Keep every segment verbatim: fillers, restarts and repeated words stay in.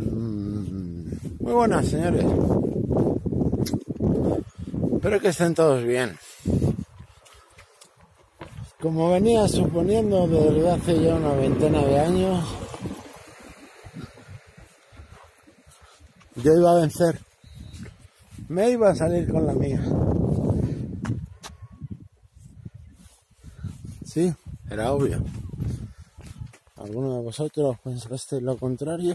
Muy buenas, señores. Espero que estén todos bien. Como venía suponiendo desde hace ya una veintena de años, yo iba a vencer. Me iba a salir con la mía. Sí, era obvio. ¿Alguno de vosotros pensasteis lo contrario?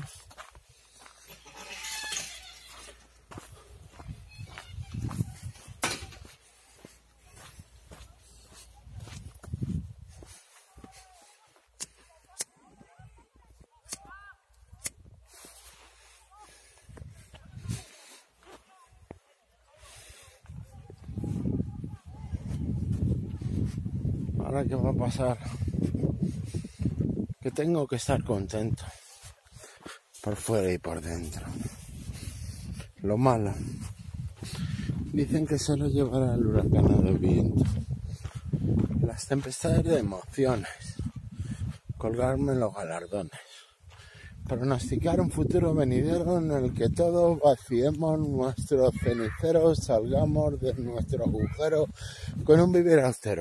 Ahora, ¿qué va a pasar? Que tengo que estar contento, por fuera y por dentro. Lo malo, dicen que se lo llevará el huracanado viento, las tempestades de emociones, colgarme los galardones, pronosticar un futuro venidero en el que todos vaciemos nuestros ceniceros, salgamos de nuestro agujero con un vivir austero.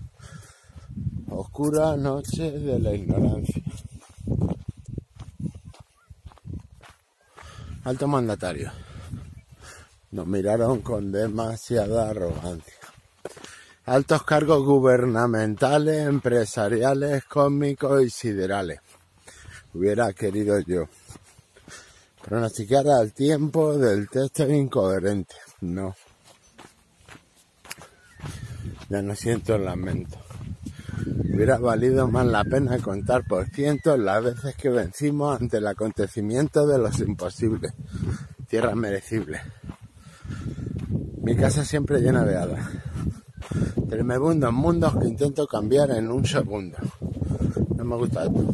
Oscura noche de la ignorancia. Alto mandatario. Nos miraron con demasiada arrogancia. Altos cargos gubernamentales, empresariales, cósmicos y siderales. Hubiera querido yo pronosticar al tiempo del texto incoherente. No. Ya no siento el lamento. Hubiera valido más la pena contar por cientos las veces que vencimos ante el acontecimiento de los imposibles. Tierra merecible. Mi casa siempre llena de hadas. Tremebundos mundos que intento cambiar en un segundo. No me gusta esto.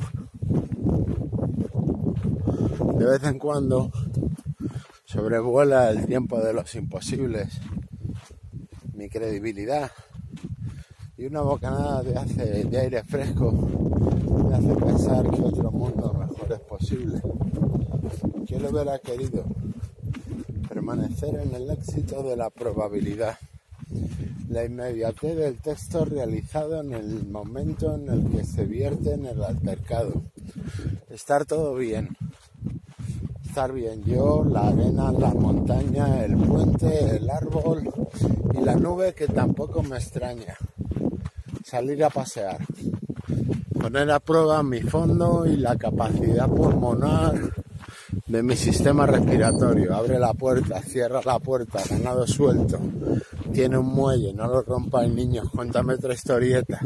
De vez en cuando sobrevuela el tiempo de los imposibles mi credibilidad. Y una bocanada de, hace, de aire fresco me hace pensar que otro mundo mejor es posible. ¿Quién lo hubiera querido? Permanecer en el éxito de la probabilidad. La inmediatez del texto realizado en el momento en el que se vierte en el altercado. Estar todo bien. Estar bien yo, la arena, la montaña, el puente, el árbol y la nube que tampoco me extraña. Salir a pasear, poner a prueba mi fondo y la capacidad pulmonar de mi sistema respiratorio. Abre la puerta, cierra la puerta, ganado suelto. Tiene un muelle, no lo rompas, niños, cuéntame otra historieta.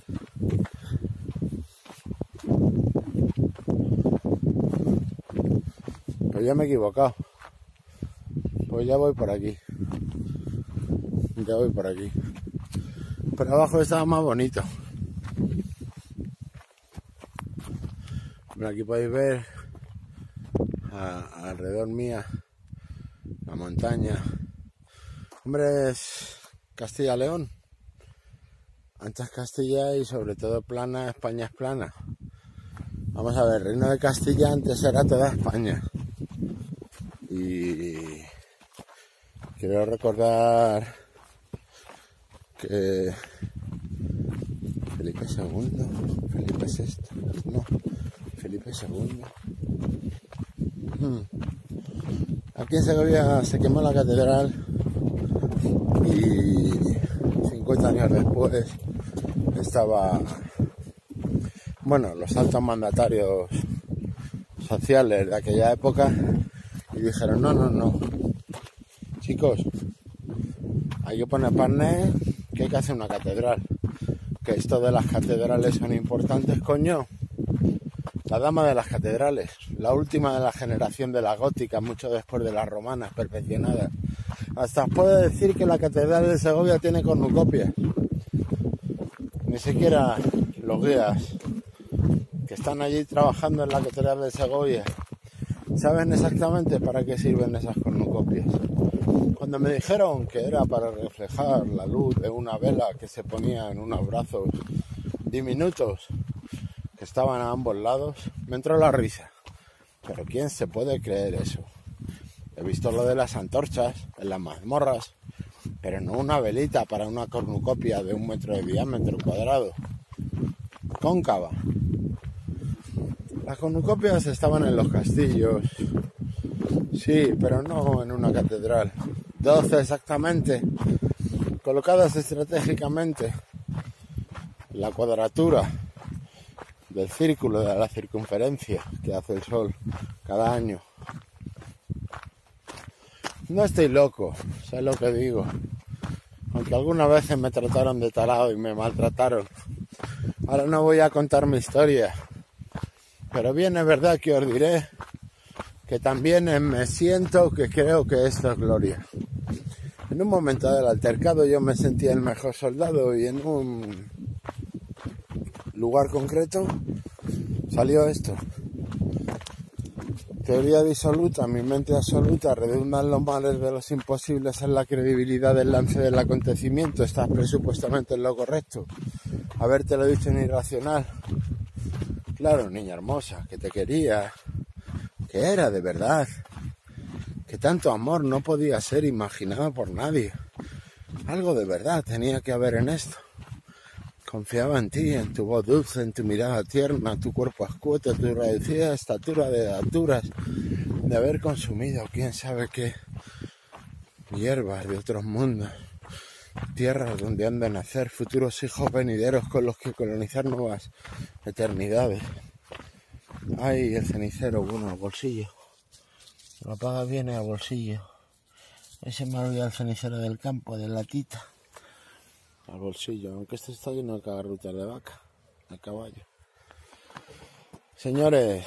Pues ya me he equivocado. Pues ya voy por aquí. Ya voy por aquí. Pero abajo estaba más bonito. Bueno, aquí podéis ver a, alrededor mía la montaña. Hombre, es Castilla-León. Antes Castilla y sobre todo plana, España es plana. Vamos a ver, Reino de Castilla antes era toda España. Y quiero recordar que Felipe segundo, Felipe sexto, no, Felipe segundo. Aquí en Segovia se quemó la catedral y cincuenta años después estaba, bueno, los altos mandatarios sociales de aquella época y dijeron, no, no, no, chicos, hay que poner panes, que hay que hacer una catedral. Que esto de las catedrales son importantes, coño. La dama de las catedrales, la última de la generación de la gótica, mucho después de las romanas perfeccionadas. Hasta os puedo decir que la catedral de Segovia tiene cornucopias. Ni siquiera los guías que están allí trabajando en la catedral de Segovia saben exactamente para qué sirven esas cornucopias. Cuando me dijeron que era para reflejar la luz de una vela que se ponía en unos brazos diminutos que estaban a ambos lados, me entró la risa. Pero ¿quién se puede creer eso? He visto lo de las antorchas en las mazmorras, pero no una velita para una cornucopia de un metro de diámetro cuadrado, cóncava. Las cornucopias estaban en los castillos, sí, pero no en una catedral. Doce exactamente, colocadas estratégicamente en la cuadratura del círculo de la circunferencia que hace el Sol cada año. No estoy loco, sé lo que digo. Aunque algunas veces me trataron de tarado y me maltrataron. Ahora no voy a contar mi historia. Pero bien es verdad que os diré que también me siento que creo que esto es gloria. En un momento del altercado yo me sentía el mejor soldado y en un lugar concreto salió esto. Teoría disoluta, mi mente absoluta, redundan los males de los imposibles en la credibilidad del lance del acontecimiento, estás presupuestamente en lo correcto. Habértelo dicho en irracional. Claro, niña hermosa, que te quería, que era de verdad, que tanto amor no podía ser imaginado por nadie. Algo de verdad tenía que haber en esto. Confiaba en ti, en tu voz dulce, en tu mirada tierna, tu cuerpo escueto, tu reducida estatura de alturas, de haber consumido quién sabe qué hierbas de otros mundos, tierras donde han de nacer futuros hijos venideros con los que colonizar nuevas eternidades. Ay, el cenicero, bueno, al bolsillo. Lo paga bien al bolsillo. Ese me olvidó el cenicero del campo, de latita. Al bolsillo, aunque este está lleno de cagarrutas de vaca, de caballo. Señores,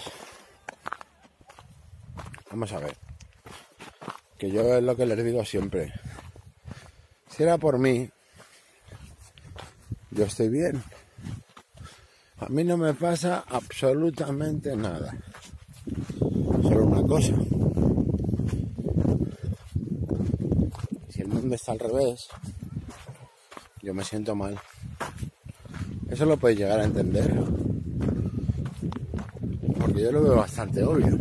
vamos a ver, que yo es lo que les digo siempre. Si era por mí, yo estoy bien. A mí no me pasa absolutamente nada. Solo una cosa. Si el mundo está al revés, yo me siento mal. Eso lo podéis llegar a entender. Porque yo lo veo bastante obvio.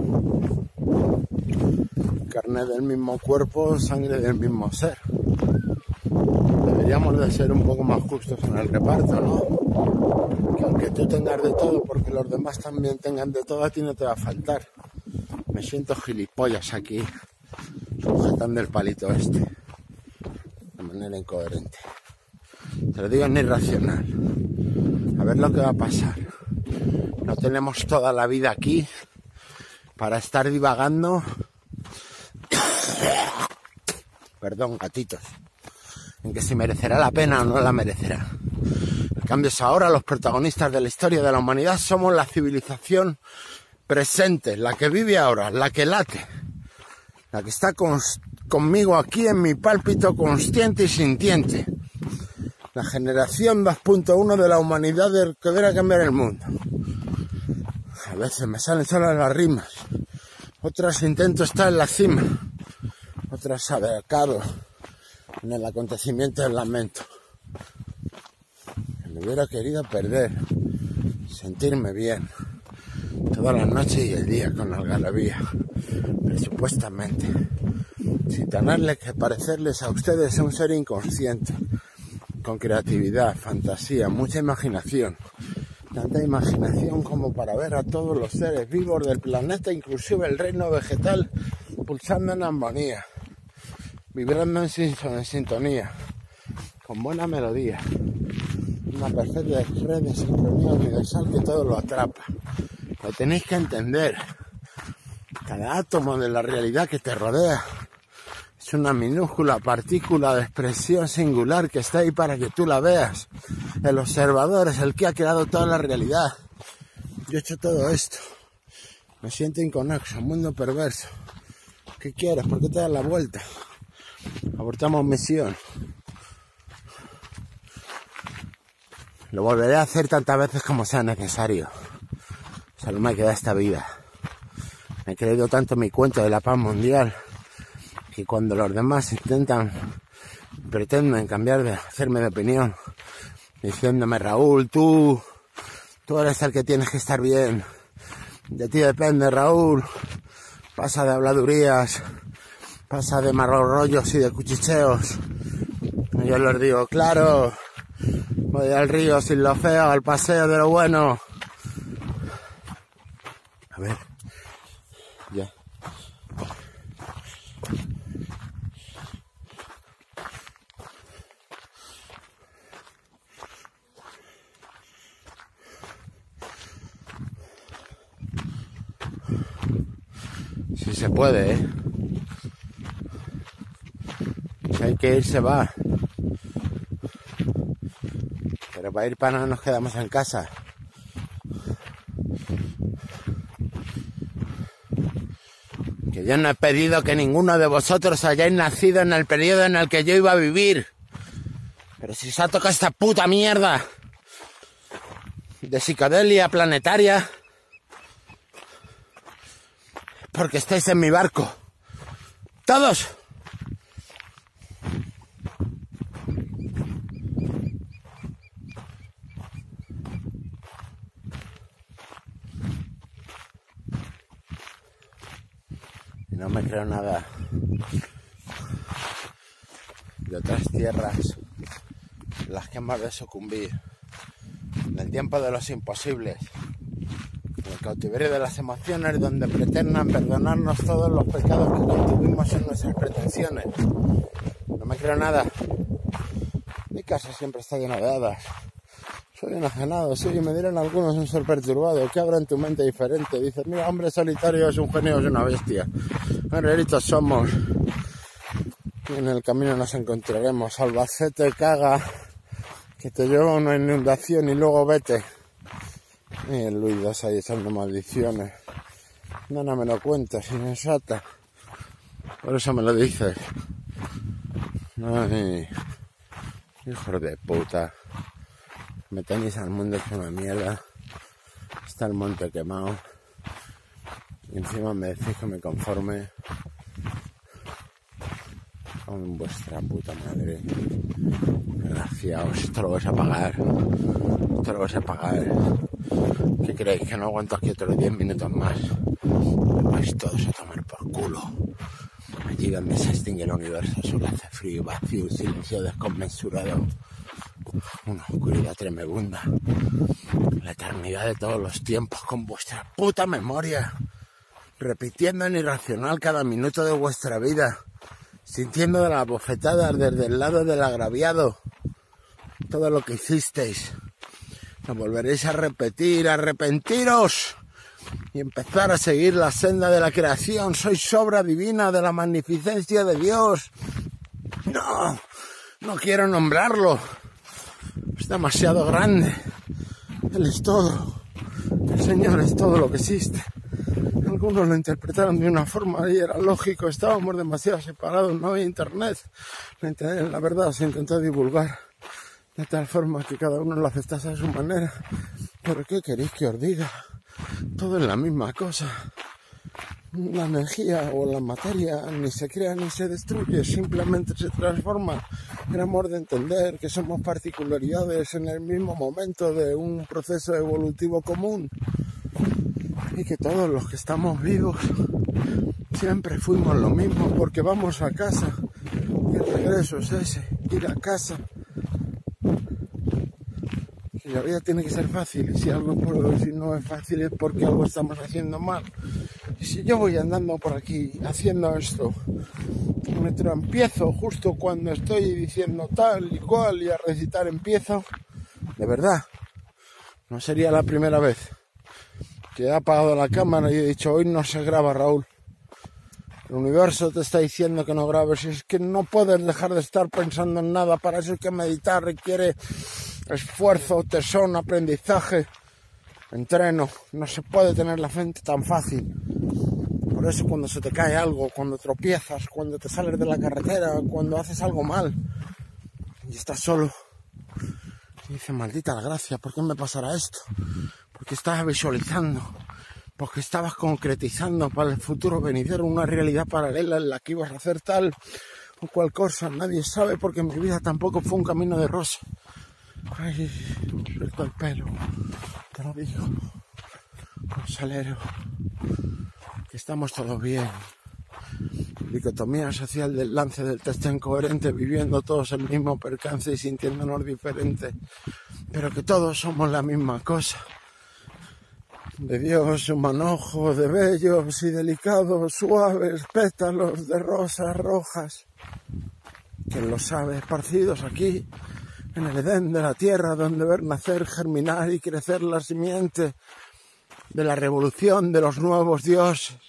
Carne del mismo cuerpo, sangre del mismo ser. Deberíamos de ser un poco más justos en el reparto, ¿no? Que aunque tú tengas de todo, porque los demás también tengan de todo, a ti no te va a faltar. Me siento gilipollas aquí, sujetando el palito este, de manera incoherente. Te lo digo en irracional. A ver lo que va a pasar. No tenemos toda la vida aquí para estar divagando. Perdón, gatitos. En que si merecerá la pena o no la merecerá. El cambio es ahora, los protagonistas de la historia de la humanidad somos la civilización presente, la que vive ahora, la que late, la que está con, conmigo aquí en mi pálpito consciente y sintiente. La generación dos punto uno de la humanidad que viene a cambiar el mundo. A veces me salen solas las rimas, otras intento estar en la cima, otras abarcado en el acontecimiento del lamento. Me hubiera querido perder, sentirme bien, todas las noches y el día con algarabía, pero supuestamente, sin tenerle que parecerles a ustedes un ser inconsciente, con creatividad, fantasía, mucha imaginación, tanta imaginación como para ver a todos los seres vivos del planeta, inclusive el reino vegetal, pulsando en armonía, vibrando en, en sintonía, con buena melodía, una perfecta red de sincronía universal que todo lo atrapa. Lo tenéis que entender. Cada átomo de la realidad que te rodea es una minúscula partícula de expresión singular que está ahí para que tú la veas. El observador es el que ha creado toda la realidad. Yo he hecho todo esto. Me siento inconexo, mundo perverso. ¿Qué quieres? ¿Por qué te das la vuelta? Abortamos misión. Lo volveré a hacer tantas veces como sea necesario. Solo me queda esta vida. Me he creído tanto mi cuento de la paz mundial que cuando los demás intentan, pretenden cambiar de, hacerme de opinión, diciéndome, Raúl, tú, tú eres el que tienes que estar bien, De ti depende, Raúl. Pasa de habladurías, pasa de marrollos y de cuchicheos. Yo les digo, claro, voy al río sin lo feo, al paseo de lo bueno. A ver, ya. Si se puede, ¿eh? Si hay que ir, se va. Pero para ir para no nos quedamos en casa. Que yo no he pedido que ninguno de vosotros hayáis nacido en el periodo en el que yo iba a vivir. Pero si os ha tocado esta puta mierda de psicodelia planetaria, porque estáis en mi barco. ¡Todos! Y no me creo nada de otras tierras en las que hemos de sucumbir. En el tiempo de los imposibles. En el cautiverio de las emociones, donde pretendan perdonarnos todos los pecados que contuvimos en nuestras pretensiones. No me creo nada. Mi casa siempre está llena de hadas. Soy enajenado, sí, me dirán algunos un ser perturbado. ¿Qué habrá en tu mente diferente? Dices, mira, hombre solitario es un genio, es una bestia. Guerreritos somos. Y en el camino nos encontraremos. Albacete, caga, que te lleva una inundación y luego vete. Y el Luis das ahí echando maldiciones. No, no me lo cuentas, insensata. Por eso me lo dices. Ay, hijos de puta. Me tenéis al mundo hecho una mierda. Está el monte quemado. Y encima me decís que me conforme con vuestra puta madre. Desgraciados, esto lo vais a pagar. Esto lo vais a pagar. ¿Qué creéis? Que no aguanto aquí otros diez minutos más. Me vais todos a tomar por culo. Allí donde se extingue el universo, solo hace frío, vacío, un silencio desconmensurado. Una oscuridad tremenda. La eternidad de todos los tiempos con vuestra puta memoria. Repitiendo en irracional cada minuto de vuestra vida. Sintiendo de las bofetadas desde el lado del agraviado. Todo lo que hicisteis. Lo volveréis a repetir, arrepentiros. Y empezar a seguir la senda de la creación. Sois obra divina de la magnificencia de Dios. No, no quiero nombrarlo. Es demasiado grande. Él es todo. El Señor es todo lo que existe. Algunos lo interpretaron de una forma y era lógico. Estábamos demasiado separados, no había internet. La verdad se intentó divulgar de tal forma que cada uno lo aceptase a su manera. Pero ¿qué queréis que os diga? Todo es la misma cosa. La energía o la materia ni se crea ni se destruye, simplemente se transforma. Tenemos de entender que somos particularidades en el mismo momento de un proceso evolutivo común y que todos los que estamos vivos siempre fuimos lo mismo, porque vamos a casa y el regreso es ese, ir a casa. Si la vida tiene que ser fácil, y si algo por, si no es fácil es porque algo estamos haciendo mal. Y si yo voy andando por aquí haciendo esto, me empiezo justo cuando estoy diciendo tal y cual y a recitar empiezo, de verdad, no sería la primera vez que he apagado la cámara y he dicho, hoy no se graba, Raúl. El universo te está diciendo que no grabes, y es que no puedes dejar de estar pensando en nada. Para eso hay que meditar, requiere esfuerzo, tesón, aprendizaje, entreno. No se puede tener la mente tan fácil. Por eso cuando se te cae algo, cuando tropiezas, cuando te sales de la carretera, cuando haces algo mal y estás solo, y dices, maldita la gracia, ¿por qué me pasará esto? Porque estabas visualizando, porque estabas concretizando para el futuro venidero una realidad paralela en la que ibas a hacer tal o cual cosa. Nadie sabe, porque mi vida tampoco fue un camino de rosa. Ay, me suelto el pelo, te lo digo. con Salero, que estamos todos bien. Dicotomía social del lance del texto incoherente, viviendo todos el mismo percance y sintiéndonos diferentes, pero que todos somos la misma cosa. De Dios un manojo de bellos y delicados, suaves pétalos de rosas rojas. ¿Quién lo sabe? Esparcidos aquí, en el Edén de la tierra, donde ver nacer, germinar y crecer la simiente de la revolución de los nuevos dioses.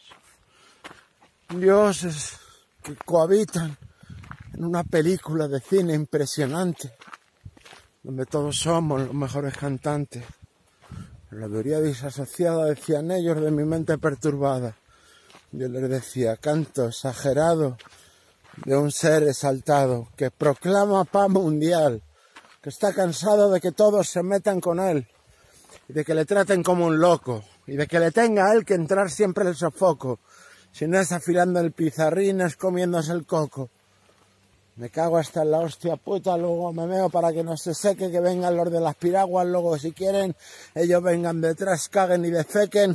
Dioses que cohabitan en una película de cine impresionante, donde todos somos los mejores cantantes. La teoría disasociada, decían ellos, de mi mente perturbada. Yo les decía, canto exagerado de un ser exaltado que proclama paz mundial, que está cansado de que todos se metan con él y de que le traten como un loco y de que le tenga a él que entrar siempre en el sofoco. Si no es afilando el pizarrín, es comiéndose el coco. Me cago hasta en la hostia puta, luego me meo para que no se seque, que vengan los de las piraguas, luego si quieren, ellos vengan detrás, caguen y defequen.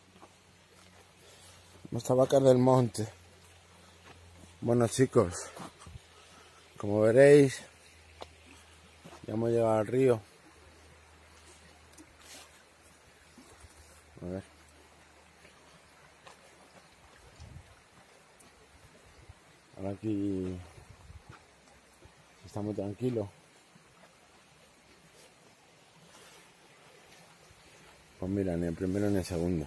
Nuestras vacas del monte. Bueno chicos, como veréis, ya hemos llegado al río. A ver. Ahora aquí está muy tranquilo. Pues mira, ni el primero ni el segundo.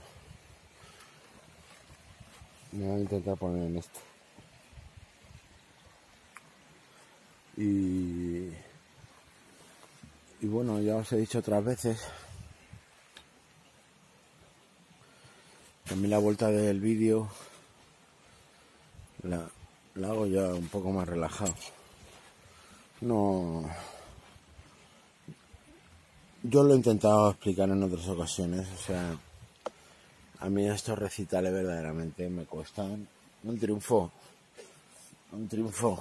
Me voy a intentar poner en esto. Y, y bueno, ya os he dicho otras veces que a mí la vuelta del vídeo la, la hago ya un poco más relajado. No, yo lo he intentado explicar en otras ocasiones, o sea, a mí estos recitales verdaderamente me cuestan un triunfo, un triunfo.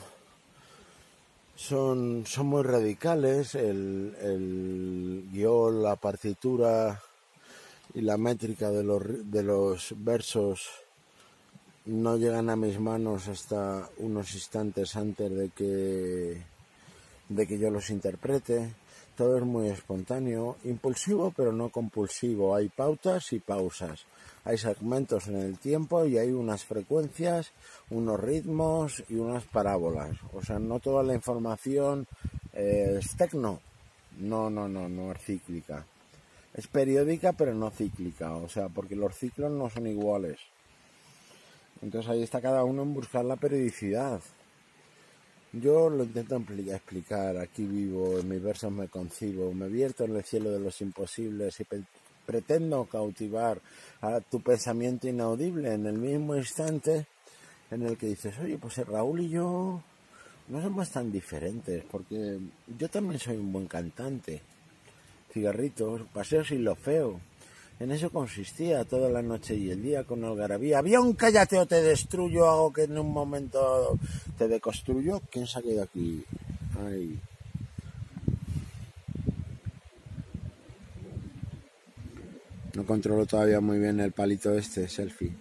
Son, son muy radicales, el, el guión, la partitura y la métrica de los, de los versos no llegan a mis manos hasta unos instantes antes de que, de que yo los interprete. Todo es muy espontáneo, impulsivo pero no compulsivo. Hay pautas y pausas, hay segmentos en el tiempo y hay unas frecuencias, unos ritmos y unas parábolas. O sea, no toda la información eh, es tecno, no, no, no, no es cíclica. Es periódica pero no cíclica, o sea, porque los ciclos no son iguales. Entonces ahí está cada uno en buscar la periodicidad. Yo lo intento explicar, aquí vivo, en mis versos me concibo, me vierto en el cielo de los imposibles y pretendo cautivar a tu pensamiento inaudible en el mismo instante en el que dices, oye, pues Raúl y yo no somos tan diferentes, porque yo también soy un buen cantante. Cigarritos, paseos y lo feo. En eso consistía toda la noche y el día con algarabía. Avión, cállate o te destruyo, hago que en un momento te deconstruyo. ¿Quién se ha quedado aquí? Ay. No controlo todavía muy bien el palito este, selfie.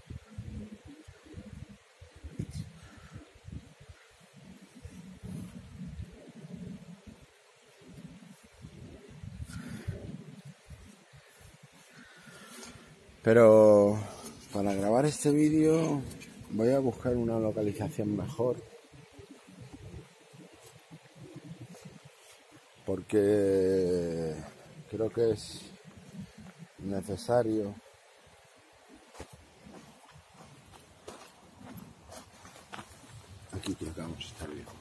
Pero para grabar este vídeo voy a buscar una localización mejor, porque creo que es necesario aquí creo que vamos a estar bien.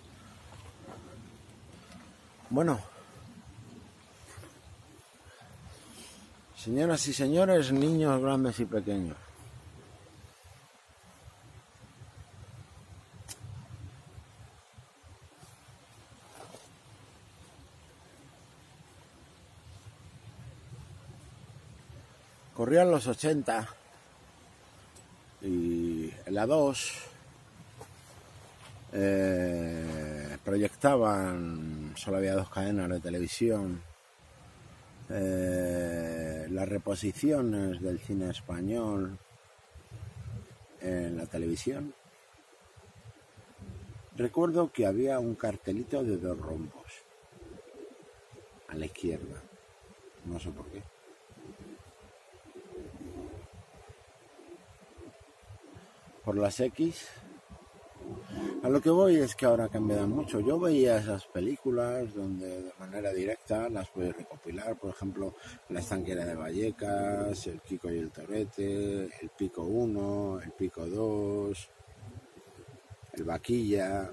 Bueno, señoras y señores, niños grandes y pequeños, corrían los ochenta y en la dos eh, proyectaban, solo había dos cadenas de televisión, eh, las reposiciones del cine español en la televisión, recuerdo que había un cartelito de dos rombos a la izquierda, no sé por qué. Por las X, a lo que voy es que ahora cambian mucho. Yo veía esas películas donde de manera directa las puedes recopilar, por ejemplo, La estanquera de Vallecas, El Quico y el Torete, El Pico uno, El Pico dos, El Vaquilla,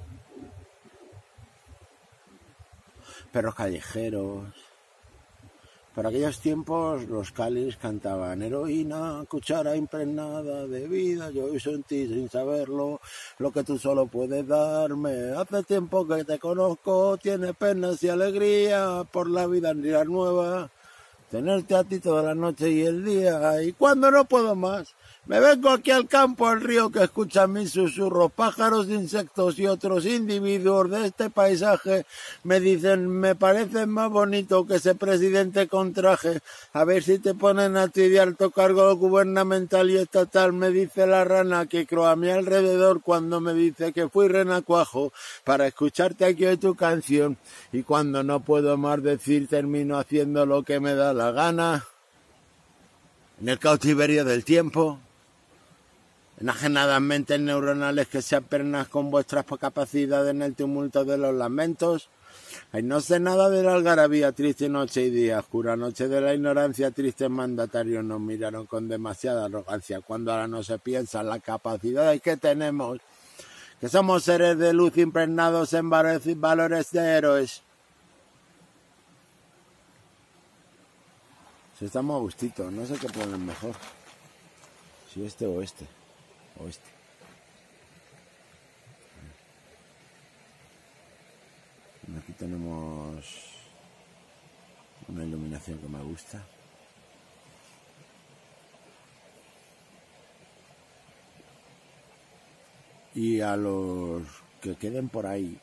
Perros callejeros. Por aquellos tiempos los Calis cantaban heroína, cuchara impregnada de vida, yo hoy sentí sin saberlo lo que tú solo puedes darme. Hace tiempo que te conozco, tienes penas y alegría por la vida en día nueva. Tenerte a ti toda la noche y el día, y cuando no puedo más, me vengo aquí al campo, al río que escucha mis susurros, pájaros, insectos y otros individuos de este paisaje me dicen, me parece más bonito que ese presidente con traje, a ver si te ponen a ti de alto cargo gubernamental y estatal, me dice la rana que croa a mi alrededor cuando me dice que fui renacuajo para escucharte aquí hoy tu canción, y cuando no puedo más decir termino haciendo lo que me da la gana, en el cautiverio del tiempo, enajenadas mentes neuronales que se apernas con vuestras capacidades en el tumulto de los lamentos. Ay, no sé nada de la algarabía, triste noche y día, oscura noche de la ignorancia, tristes mandatarios nos miraron con demasiada arrogancia, cuando ahora no se piensa en las capacidades que tenemos, que somos seres de luz impregnados en valores de héroes. Si estamos a gustito, no sé qué poner mejor, si este o este. Oeste. Aquí tenemos una iluminación que me gusta. Y a los que queden por ahí,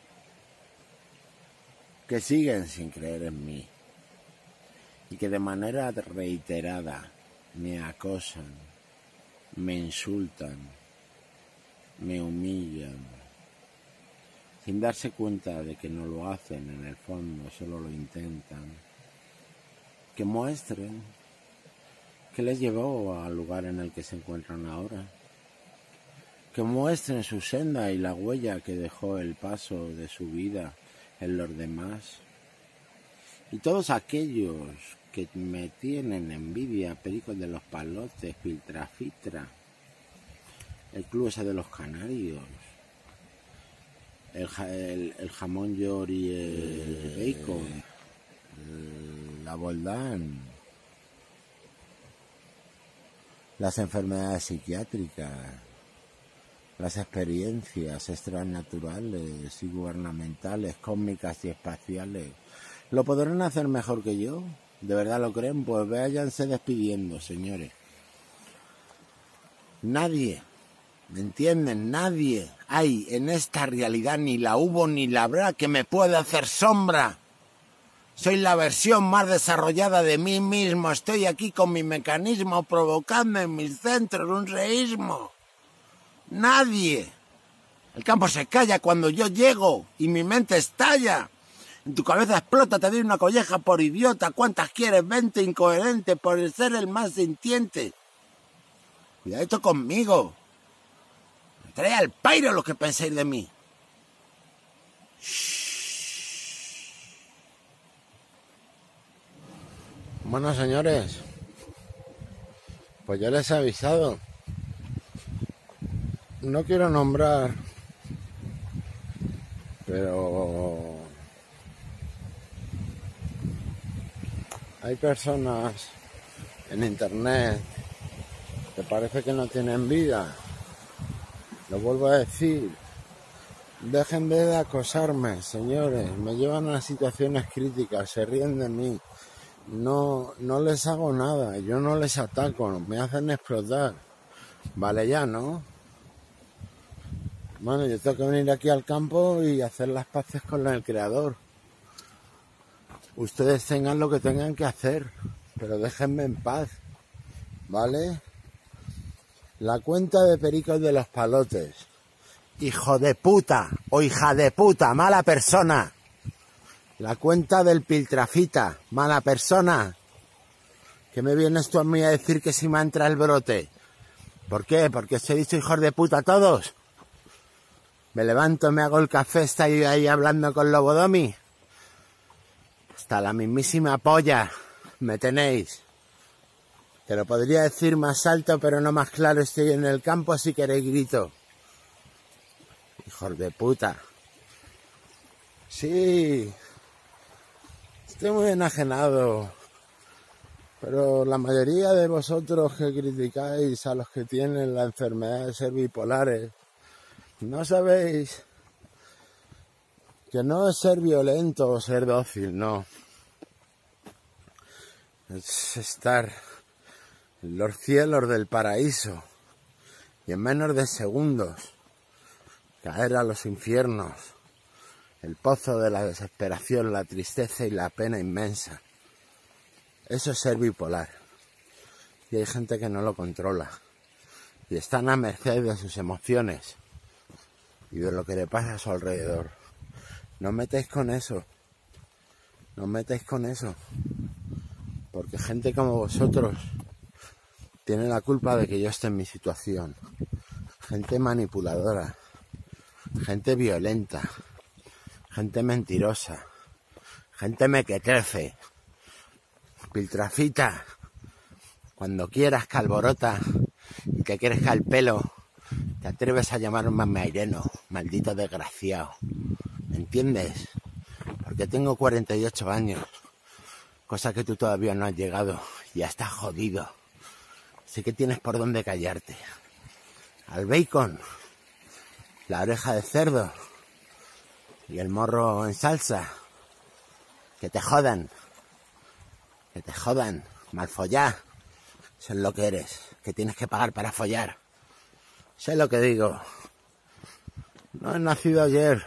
que siguen sin creer en mí y que de manera reiterada me acosan, me insultan, me humillan, sin darse cuenta de que no lo hacen en el fondo, solo lo intentan, que muestren qué les llevó al lugar en el que se encuentran ahora, que muestren su senda y la huella que dejó el paso de su vida en los demás, y todos aquellos que me tienen envidia, Pericos de los Palotes, Filtrafitra, el Club ese de los Canarios, el, el, el jamón york y el bacon, el, la Boldán, las enfermedades psiquiátricas, las experiencias extranaturales y gubernamentales, cósmicas y espaciales, ¿lo podrán hacer mejor que yo? ¿De verdad lo creen? Pues váyanse despidiendo, señores. Nadie, ¿me entienden? Nadie hay en esta realidad, ni la hubo ni la habrá, que me pueda hacer sombra. Soy la versión más desarrollada de mí mismo. Estoy aquí con mi mecanismo provocando en mis centros un reísmo. Nadie. El campo se calla cuando yo llego y mi mente estalla. En tu cabeza explota, te doy una colleja por idiota. ¿Cuántas quieres? veinte, incoherente, por el ser el más sintiente. Cuidadito conmigo. Me trae al pairo lo que penséis de mí. Shhh. Bueno, señores, pues ya les he avisado. No quiero nombrar, pero hay personas en internet que parece que no tienen vida. Lo vuelvo a decir. Dejen de acosarme, señores. Me llevan a situaciones críticas, se ríen de mí. No, no les hago nada, yo no les ataco, me hacen explotar. Vale ya, ¿no? Bueno, yo tengo que venir aquí al campo y hacer las paces con el creador. Ustedes tengan lo que tengan que hacer, pero déjenme en paz, ¿vale? La cuenta de Pericos de los Palotes. Hijo de puta o hija de puta, mala persona. La cuenta del Piltrafita, mala persona. ¿Qué me vienes tú a mí a decir que si me entra el brote? ¿Por qué? ¿Porque os he dicho hijos de puta todos? Me levanto, me hago el café, estoy ahí hablando con Lobodomi. Hasta la mismísima polla me tenéis. Te lo podría decir más alto, pero no más claro. Estoy en el campo, si queréis grito. Hijos de puta. Sí. Estoy muy enajenado. Pero la mayoría de vosotros que criticáis a los que tienen la enfermedad de ser bipolares, no sabéis que no es ser violento o ser dócil, no. Es estar en los cielos del paraíso y en menos de segundos caer a los infiernos, el pozo de la desesperación, la tristeza y la pena inmensa. Eso es ser bipolar. Y hay gente que no lo controla y están a merced de sus emociones y de lo que le pasa a su alrededor. No os metáis con eso. No os metáis con eso. Porque gente como vosotros tiene la culpa de que yo esté en mi situación. Gente manipuladora. Gente violenta. Gente mentirosa. Gente mequetrefe. Piltrafita. Cuando quieras que alborota y te crezca el pelo, te atreves a llamarme maireno, maldito desgraciado. ¿Me entiendes? Porque tengo cuarenta y ocho años, cosa que tú todavía no has llegado, y ya estás jodido. Sé que tienes por dónde callarte. Al bacon, la oreja de cerdo y el morro en salsa. Que te jodan. Que te jodan. Mal follar. Eso es lo que eres. Que tienes que pagar para follar. Sé lo que digo. No he nacido ayer.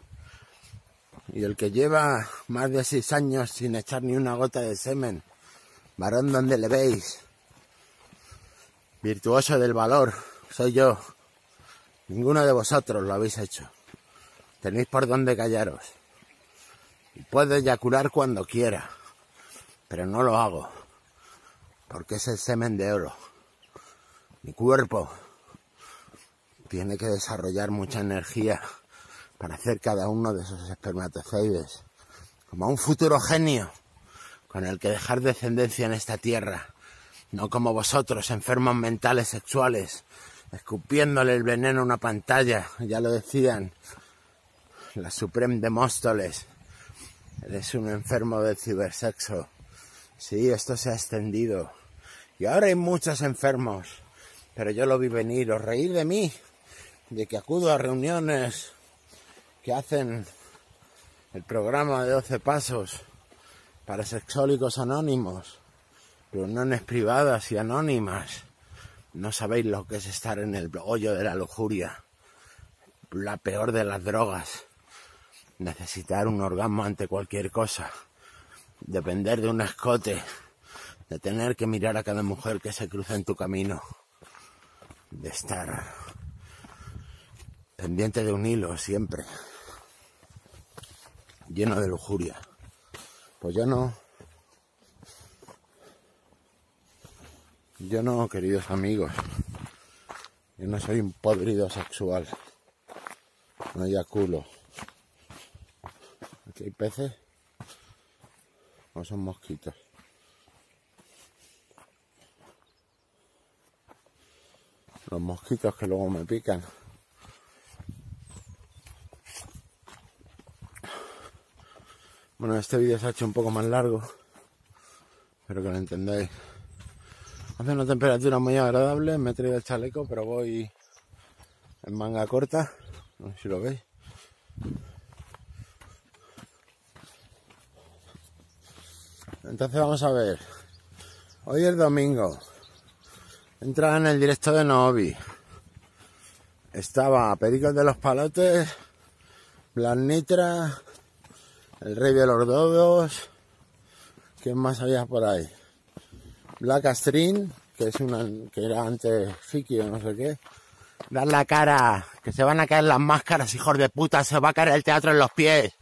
Y el que lleva más de seis años sin echar ni una gota de semen, varón donde le veis, virtuoso del valor, soy yo. Ninguno de vosotros lo habéis hecho. Tenéis por dónde callaros. Y puedo eyacular cuando quiera, pero no lo hago, porque es el semen de oro. Mi cuerpo tiene que desarrollar mucha energía para hacer cada uno de esos espermatozoides, como un futuro genio con el que dejar descendencia en esta tierra, no como vosotros, enfermos mentales sexuales, escupiéndole el veneno a una pantalla. Ya lo decían la Supreme de Móstoles, eres un enfermo del cibersexo. Sí, esto se ha extendido y ahora hay muchos enfermos, pero yo lo vi venir. Os reír de mí, de que acudo a reuniones que hacen el programa de doce pasos para sexólicos anónimos, reuniones privadas y anónimas. No sabéis lo que es estar en el hoyo de la lujuria, la peor de las drogas, necesitar un orgasmo ante cualquier cosa, depender de un escote, de tener que mirar a cada mujer que se cruza en tu camino, de estar pendiente de un hilo siempre, lleno de lujuria. Pues yo no, yo no, queridos amigos, yo no soy un podrido sexual, no eyaculo. Aquí hay peces, o son mosquitos. Los mosquitos que luego me pican. Bueno, este vídeo se ha hecho un poco más largo, espero que lo entendáis. Hace una temperatura muy agradable, me he traído el chaleco, pero voy en manga corta, no sé si lo veis. Entonces vamos a ver, hoy es domingo, entraba en el directo de Noobi, estaba Pericos de los Palotes, Black Nitra, el Rey de los Dodos, ¿quién más había por ahí? Black String, que es una que era antes Fiki o no sé qué. Dar la cara, que se van a caer las máscaras, hijos de puta, se va a caer el teatro en los pies.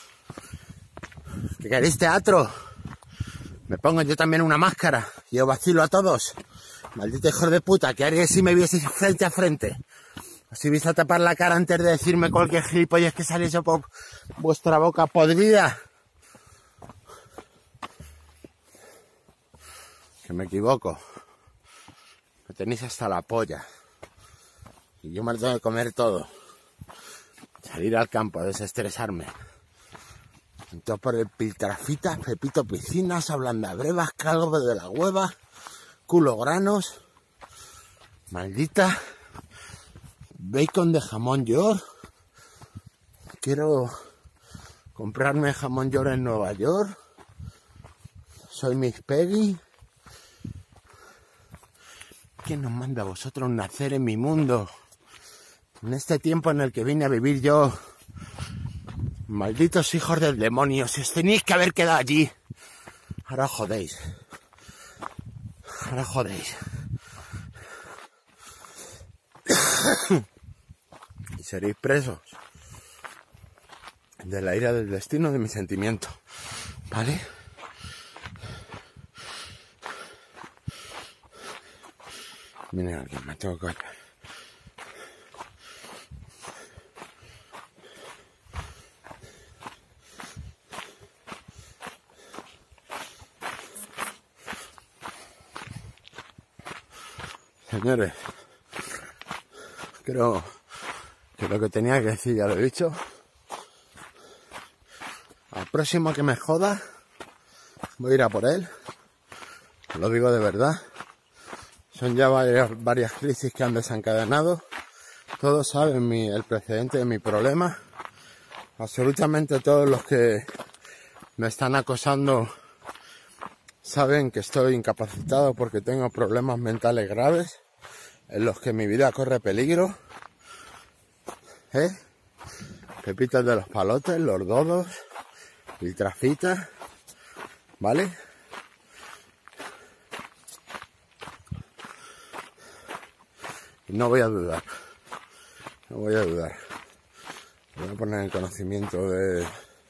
¿Que queréis teatro? Me pongo yo también una máscara y os vacilo a todos. Maldito hijo de puta, ¿qué haríais si me vieseis frente a frente? Os ibais a tapar la cara antes de decirme cualquier gilipollas que saliese por vuestra boca podrida. Que me equivoco. Me tenéis hasta la polla. Y yo me lo tengo que comer todo. Salir al campo, desestresarme. Entonces por el piltrafitas, pepito piscinas, ablandabrevas, calvo de la hueva, culo granos, maldita, bacon de jamón york. Quiero comprarme jamón york en Nueva York. Soy Miss Peggy. ¿Quién nos manda a vosotros nacer en mi mundo? En este tiempo en el que vine a vivir yo. Malditos hijos del demonio, si os tenéis que haber quedado allí. Ahora jodéis. Ahora jodéis. Y seréis presos de la ira del destino de mi sentimiento. ¿Vale? Miren aquí, me tengo que... Señores, creo que lo que tenía que decir ya lo he dicho. Al próximo que me joda, voy a ir a por él. Lo digo de verdad. Son ya varias, varias crisis que han desencadenado. Todos saben mi, el precedente de mi problema. Absolutamente todos los que me están acosando saben que estoy incapacitado porque tengo problemas mentales graves en los que mi vida corre peligro. ¿Eh? Pepitas de los palotes, los dodos, filtrafitas, ¿vale? Y no voy a dudar, no voy a dudar. Voy a poner en conocimiento de...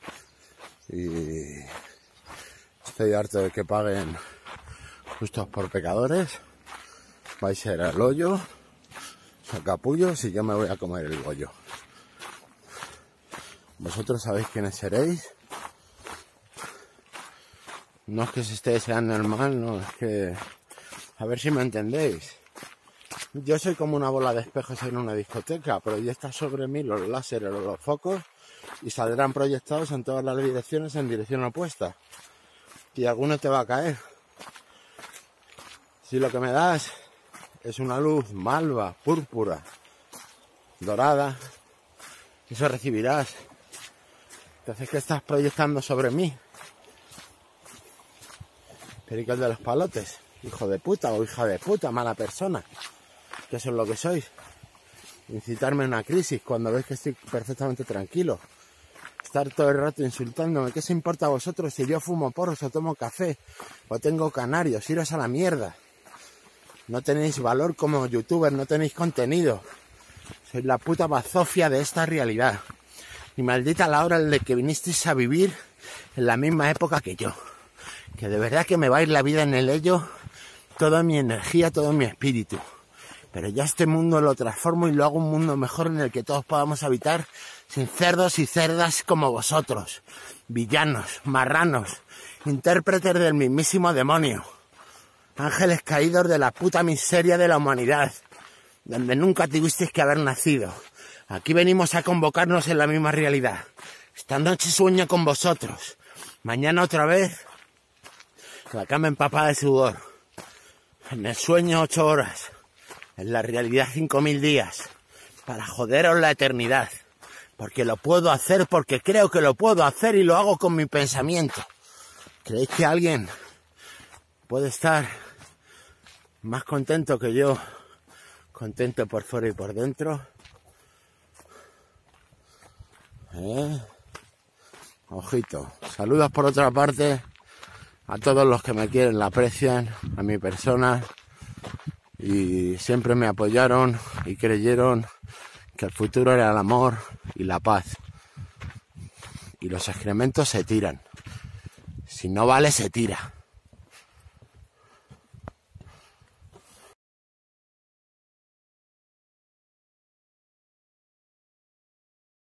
Y estoy harto de que paguen justos por pecadores. Vais a ir al hoyo, sacapullos, y yo me voy a comer el bollo. Vosotros sabéis quiénes seréis. No es que se esté deseando el mal, no, es que... A ver si me entendéis. Yo soy como una bola de espejos en una discoteca, proyecta sobre mí los láseres o los focos y saldrán proyectados en todas las direcciones en dirección opuesta. Y alguno te va a caer. Si lo que me das es una luz malva, púrpura, dorada, eso recibirás. Entonces, ¿qué estás proyectando sobre mí? Pericos de los palotes, hijo de puta o hija de puta, mala persona. Que eso es lo que sois. Incitarme a una crisis cuando veis que estoy perfectamente tranquilo. Estar todo el rato insultándome. ¿Qué se importa a vosotros si yo fumo porros o tomo café o tengo canarios? Iros a la mierda. No tenéis valor como youtuber, no tenéis contenido. Sois la puta bazofia de esta realidad. Y maldita la hora en la que vinisteis a vivir en la misma época que yo. Que de verdad que me va a ir la vida en el ello, toda mi energía, todo mi espíritu. Pero ya este mundo lo transformo y lo hago un mundo mejor en el que todos podamos habitar sin cerdos y cerdas como vosotros. Villanos, marranos, intérpretes del mismísimo demonio. Ángeles caídos de la puta miseria de la humanidad, donde nunca tuvisteis que haber nacido. Aquí venimos a convocarnos en la misma realidad. Esta noche sueño con vosotros. Mañana otra vez, la cama empapada de sudor. En el sueño ocho horas. En la realidad cinco mil días. Para joderos la eternidad. Porque lo puedo hacer, porque creo que lo puedo hacer y lo hago con mi pensamiento. ¿Creéis que alguien puede estar más contento que yo? Contento por fuera y por dentro. ¿Eh? Ojito. Saludos por otra parte a todos los que me quieren, la aprecian, a mi persona, y siempre me apoyaron y creyeron que el futuro era el amor y la paz. Y los excrementos se tiran. Si no vale, se tira.